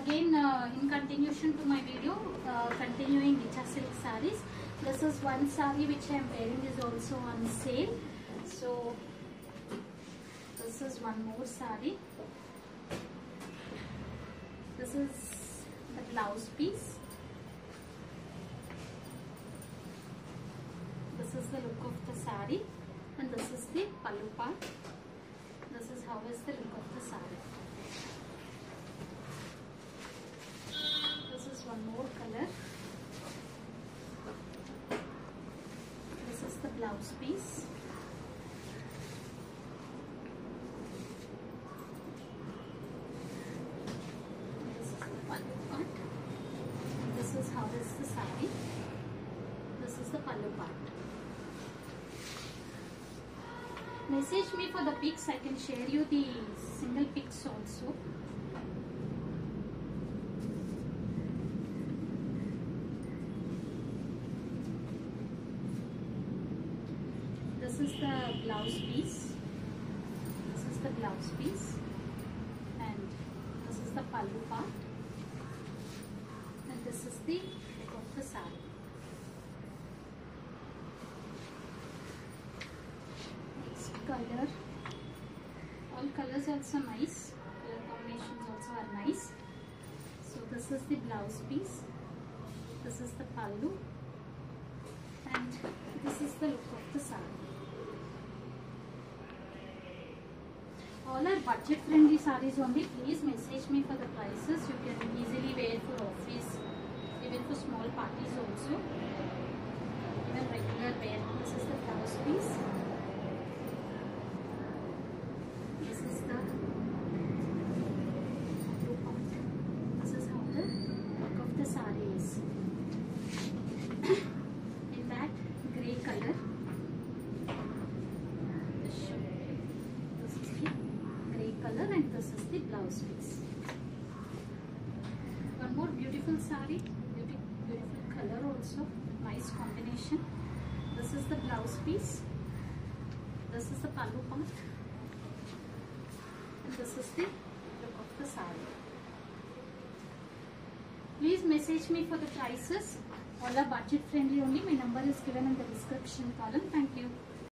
again in continuation to my video, continuing Nicha silk sarees. This is one saree which I am wearing is also on sale. So this is one more saree. This is the blouse piece. This is the look of the saree, and this is the pallu part. This is how is the look of the saree. This is one more color. This is the blouse piece. This is the pallu part. This is how is the saree. This is the pallu part. Message me for the pics. I can share you the single pics also. This is the blouse piece. This is the blouse piece, and this is the pallu part, and this is the look of the saree. Color, all colors also nice, color combinations also are nice. So this is the blouse piece, this is the pallu, and this is the look of the saree. All are budget friendly sarees only. Please message me for the prices. You can easily wear for office, even for small parties also, even regular wear. This is the blouse piece. In that grey color, this is the grey color, and this is the blouse piece. One more beautiful saree, beautiful color also, nice combination. This is the blouse piece, this is the pallu part, and this is the look of the saree. Please message me for the prices. All are budget friendly only. My number is given in the description column. Thank you.